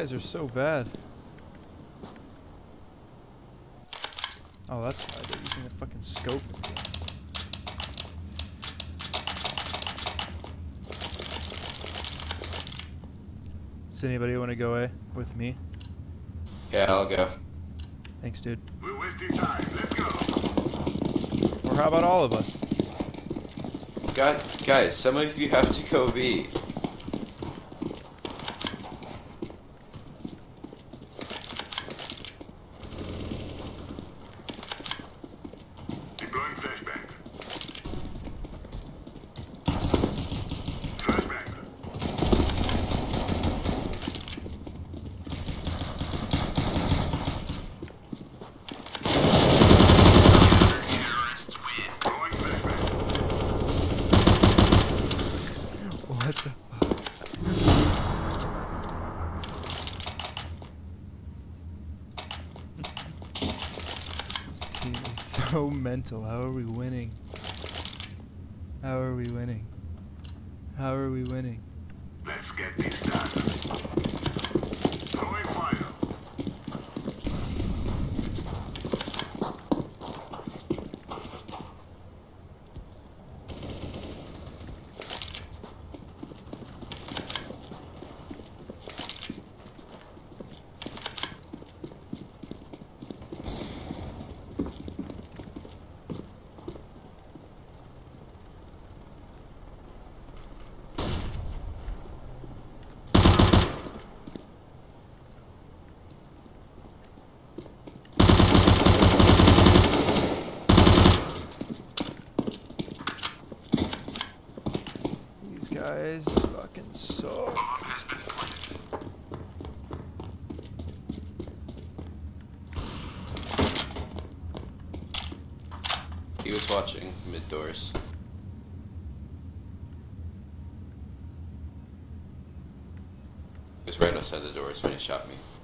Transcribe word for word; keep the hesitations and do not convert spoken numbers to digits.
guys are so bad. Oh, that's why they're using the fucking scope in games. Does anybody want to go away with me? Yeah, I'll go. Thanks, dude. We're wasting time. Let's go. Or how about all of us? Guys, guys, some of you have to go B. Deploying flashbang. Flashbang. Terrorists win. Throwing flashbang. What the fuck? This team is so mental. How are we winning? How are we winning? How are we winning? Let's get this done. Throwing fire. These guys fucking suck. He was watching mid doors. He was right outside the doors when he shot me.